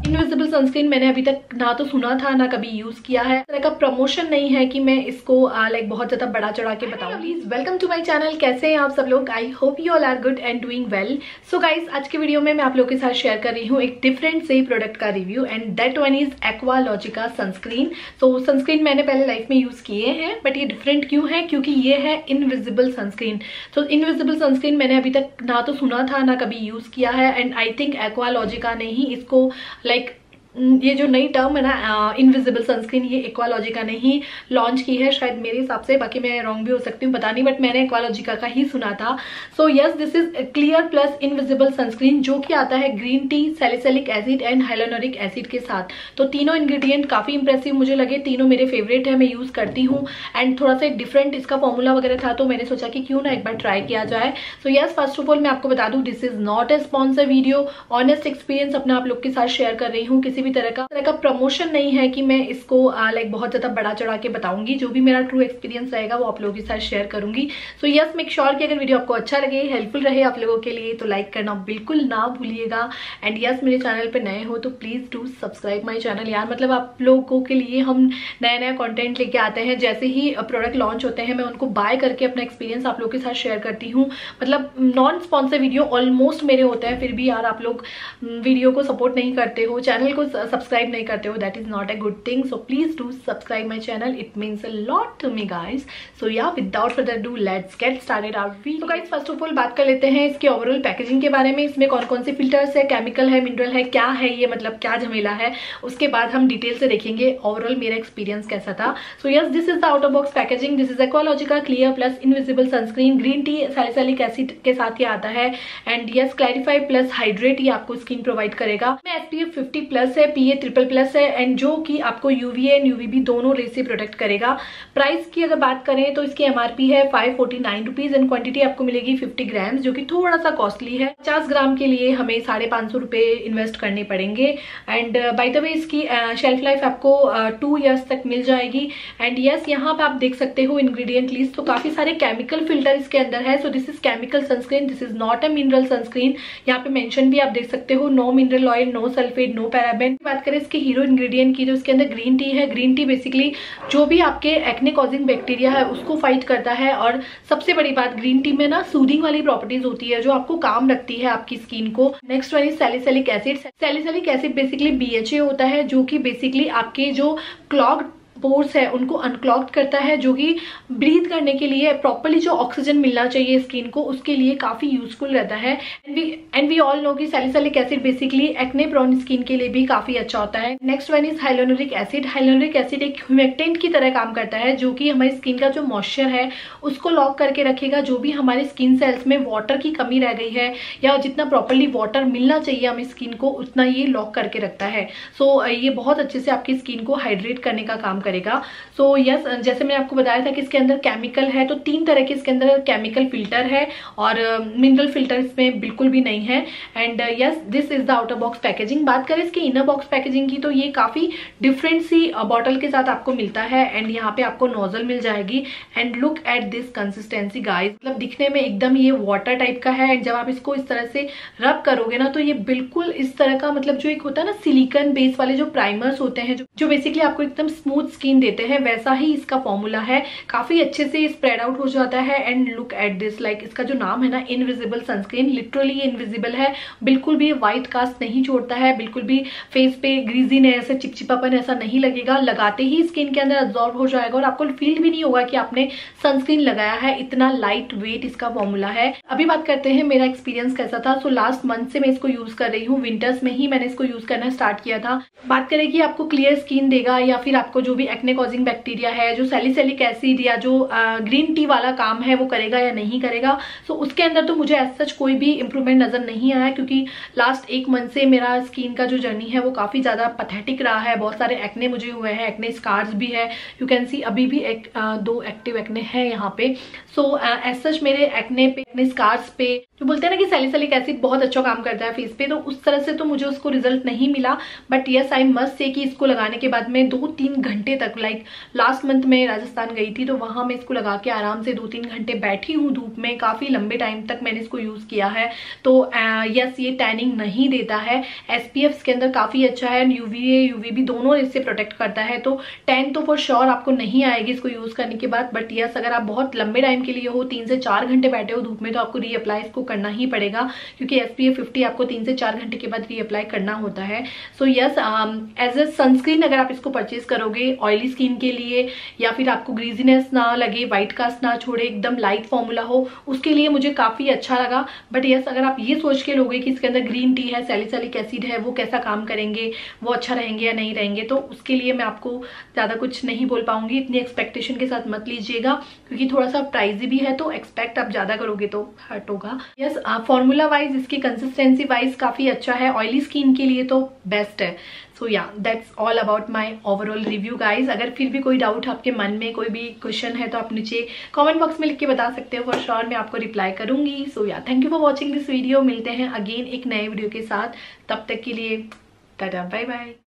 Invisible sunscreen मैंने अभी तक ना तो सुना था ना कभी यूज किया है। इस तरह का प्रमोशन नहीं है कि मैं इसको लाइक बहुत ज्यादा बड़ा चढ़ा के बताऊं। Please welcome to my channel. कैसे हैं आप सब लोग? I hope you all are good and doing well. So guys, आज की वीडियो में मैं आप लोगों के साथ शेयर कर रही हूँ एक डिफरेंट से प्रोडक्ट का review and that one is Aqualogica sunscreen. तो सनस्क्रीन मैंने पहले लाइफ में यूज किए हैं, बट ये डिफरेंट क्यों है? क्योंकि ये है इनविजिबल सनस्क्रीन। तो इनविजिबल सनस्क्रीन मैंने अभी तक ना तो सुना था ना कभी यूज किया है एंड आई थिंक एक्वालॉजिका ने ही इसको लाइक ये जो नई टर्म है ना इनविजिबल सनस्क्रीन, ये एक्वालॉजिका ने ही लॉन्च की है शायद मेरे हिसाब से। बाकी मैं रॉन्ग भी हो सकती हूँ, पता नहीं, बट मैंने एक्वालॉजिका का ही सुना था। So yes, this is clear plus invisible sunscreen जो कि आता है green tea, salicylic acid and hyaluronic acid के साथ। तो तीनों इंग्रेडिएंट काफी इंप्रेसिव मुझे लगे, तीनों मेरे फेवरेट है, मैं यूज करती हूँ एंड थोड़ा सा डिफरेंट इसका फॉर्मूला वगैरह था, तो मैंने सोचा कि क्यों ना एक बार ट्राई किया जाए। So yes, first of all मैं आपको बता दूं, this is not a sponsor video, honest experience अपना आप लोग के साथ शेयर कर रही हूँ। किसी भी तरह का प्रमोशन नहीं है कि मैं इसको लाइक बहुत ज्यादा बड़ा चढ़ा के बताऊंगी। जो भी मेरा ट्रू एक्सपीरियंस रहेगा वो आप लोगों के साथ शेयर करूंगी। सो यस, मेक श्योर कि अगर वीडियो आपको अच्छा लगे, हेल्पफुल रहे आप लोगों के लिए, तो लाइक करना बिल्कुल ना भूलिएगा। एंड यस, मेरे चैनल पे नए हो तो please do subscribe my channel यार। मतलब आप लोगों के लिए हम नया नया कॉन्टेंट लेके आते हैं। जैसे ही प्रोडक्ट लॉन्च होते हैं मैं उनको बाय करके अपना एक्सपीरियंस आप लोगों के साथ शेयर करती हूँ। मतलब नॉन स्पॉन्सर वीडियो ऑलमोस्ट मेरे होते हैं, फिर भी यार आप लोग वीडियो को सपोर्ट नहीं करते हो, चैनल को सब्सक्राइब नहीं करते हो, that is not a good thing. So please do subscribe my channel, it means a lot to me guys. So yeah, without further ado, let's get started our video. So guys, first of all बात कर लेते हैं इसके overall packaging के बारे में। इसमें कौन कौन से फिल्टर्स है, केमिकल है, मिनरल है, क्या है ये, मतलब क्या झमेला है, उसके बाद हम डिटेल से देखेंगे ओवरऑल मेरा एक्सपीरियंस कैसा था। So yes, this is the out of box packaging. This is Aqualogica clear plus invisible sunscreen, green tea salicylic acid के साथ ये आता है and yes clarify plus hydrate ये आपको स्किन प्रोवाइड करेगा। SPF 50 प्लस है, PA ट्रिपल प्लस है एंड जो कि आपको UVA एंड UVB दोनों रे से प्रोटेक्ट करेगा। प्राइस की अगर बात करें तो इसकी MRP है 549 रुपीज एंड क्वांटिटी आपको मिलेगी 50 ग्राम्स, जो कि थोड़ा सा कॉस्टली है। 50 ग्राम के लिए हमें 550 रुपए इन्वेस्ट करने पड़ेंगे एंड बाय द वे इसकी शेल्फ लाइफ आपको 2 इयर्स तक मिल जाएगी। एंड यस, यहाँ पे आप देख सकते हो इंग्रेडिएंट लिस्ट, तो काफी सारे केमिकल फिल्टर इसके अंदर है। So this is chemical sunscreen, this is not a mineral sunscreen. यहाँ पे मेंशन भी आप देख सकते हो, no mineral oil, no sulphate, no paraben. बात करें इसके हीरो इंग्रेडिएंट की, जो इसके अंदर ग्रीन टी है। ग्रीन टी बेसिकली जो भी आपके एक्ने कॉजिंग बैक्टीरिया है उसको फाइट करता है और सबसे बड़ी बात, ग्रीन टी में ना सूदिंग वाली प्रॉपर्टीज होती है जो आपको काम रखती है आपकी स्किन को। Next one is salicylic acid. Salicylic acid basically BHA होता है, जो कि बेसिकली आपके जो क्लॉग्ड पोर्स है उनको अनक्लॉग करता है, जो कि ब्रीथ करने के लिए प्रॉपर्ली जो ऑक्सीजन मिलना चाहिए स्किन को उसके लिए काफी यूजफुल रहता है। एंड वी ऑल नो कि salicylic acid basically acne prone skin के लिए भी काफी अच्छा होता है। Next one is hyaluronic acid. Hyaluronic acid एक ह्यूमेक्टेंट की तरह काम करता है, जो कि हमारी स्किन का जो मॉइस्चर है उसको लॉक करके रखेगा। जो भी हमारे स्किन सेल्स में वाटर की कमी रह गई है या जितना प्रॉपर्ली वाटर मिलना चाहिए हमें स्किन को, उतना ये लॉक करके रखता है। सो ये बहुत अच्छे से आपकी स्किन को हाइड्रेट करने का काम करेगा। सो यस, जैसे मैंने आपको बताया था कि इसके अंदर केमिकल है, तो 3 तरह के इसके अंदर केमिकल फिल्टर है और मिनरल फिल्टर इसमें बिल्कुल भी नहीं है। And yes, this is the outer box packaging. बात करें इसके इनर बॉक्स पैकेजिंग की, तो ये काफी डिफरेंट सी बॉटल के साथ आपको मिलता है एंड यहाँ पे आपको नोजल मिल जाएगी। And look at this consistency guys, मतलब दिखने में एकदम ये वाटर टाइप का है एंड जब आप इसको इस तरह से रब करोगे ना तो ये बिल्कुल इस तरह का, मतलब जो एक होता है ना सिलिकॉन बेस वाले जो प्राइमर्स होते हैं जो बेसिकली आपको एकदम स्मूथ स्किन देते हैं, वैसा ही इसका फॉर्मूला है। काफी अच्छे से स्प्रेड आउट हो जाता है and look at this, like इसका जो नाम है ना इनविजिबल सनस्क्रीन, लिटरली इनविजिबल है, बिल्कुल भी व्हाइट कास्ट नहीं छोड़ता है, बिल्कुल भी फेस पे ग्रीजी ने ऐसे चिपचिपापन ऐसा नहीं लगेगा। लगाते ही स्किन के अंदर अब्सॉर्ब हो जाएगा और आपको फील भी नहीं होगा कि आपने सनस्क्रीन लगाया है। इतना लाइट वेट इसका फॉर्मूला है। अभी बात करते हैं मेरा एक्सपीरियंस कैसा था। सो लास्ट मंथ से मैं इसको यूज कर रही हूँ, विंटर्स में ही मैंने इसको यूज करना स्टार्ट किया था। बात करें कि आपको क्लियर स्किन देगा या फिर आपको जो भी एक्ने कॉजिंग बैक्टीरिया है, जो सैलिसिलिक एसिड या जो ग्रीन टी वाला काम है वो करेगा या नहीं करेगा। सो उसके अंदर तो मुझे एज सच कोई भी इंप्रूवमेंट नजर नहीं आया, क्योंकि लास्ट 1 मंथ से मेरा स्किन का जो जर्नी है वो काफी ज्यादा पैथेटिक रहा है। बहुत सारे एक्ने मुझे हुए हैं, एक्ने स्कार्स भी है, यू कैन सी अभी भी 2 एक्टिव एक्ने है यहाँ पे। सो एज सच मेरे एक्ने पे, एक्ने स्कार्स पे जो बोलते हैं ना कि सैलिसिलिक एसिड बहुत अच्छा काम करता है फेस पे, तो उस तरह से तो मुझे उसको रिजल्ट नहीं मिला। But yes, I must say कि इसको लगाने के बाद में 2-3 घंटे घंटे तक, लाइक लास्ट मंथ में राजस्थान गई थी तो वहां मैं इसको लगा के आराम से 2-3 घंटे बैठी हूँ धूप में, काफी लंबे टाइम तक मैंने इसको यूज किया है। तो यस, ये टैनिंग नहीं देता है, SPF इसके अंदर काफी अच्छा है, UVA UVB दोनों इससे प्रोटेक्ट करता है। तो टैन तो फॉर श्योर आपको नहीं आएगी इसको यूज करने के बाद, बट यस अगर आप बहुत लंबे टाइम के लिए हो, 3 से 4 घंटे बैठे हो धूप में, तो आपको रीअप्लाई इसको करना ही पड़ेगा, क्योंकि SPF 50 आपको 3 से 4 घंटे के बाद रीअप्लाई करना होता है। So yes, as a sunscreen अगर आप इसको परचेज करोगे ऑयली स्किन के लिए, या फिर आपको ग्रीजीनेस ना लगे, व्हाइट कास्ट ना छोड़े, एकदम लाइट फॉर्मूला हो, उसके लिए मुझे काफी अच्छा लगा। बट यस अगर आप ये सोच के लोगे कि इसके अंदर ग्रीन टी है, सैलिसिलिक एसिड है, वो कैसा काम करेंगे, वो अच्छा रहेंगे या नहीं रहेंगे, तो उसके लिए मैं आपको ज्यादा कुछ नहीं बोल पाऊंगी। इतनी एक्सपेक्टेशन के साथ मत लीजिएगा, क्योंकि थोड़ा सा प्राइजी भी है, तो एक्सपेक्ट आप ज्यादा करोगे तो हर्ट होगा। यस, फॉर्मूला वाइज इसकी कंसिस्टेंसी वाइज काफी अच्छा है, ऑयली स्किन के लिए तो बेस्ट है। So yeah that's all about my overall review guys. अगर फिर भी कोई डाउट आपके मन में, कोई भी क्वेश्चन है, तो आप नीचे कमेंट बॉक्स में लिख के बता सकते हो, फॉर श्योर मैं आपको रिप्लाई करूंगी। So yeah thank you for watching this video. मिलते हैं अगेन एक नए वीडियो के साथ, तब तक के लिए टाटा बाय बाय।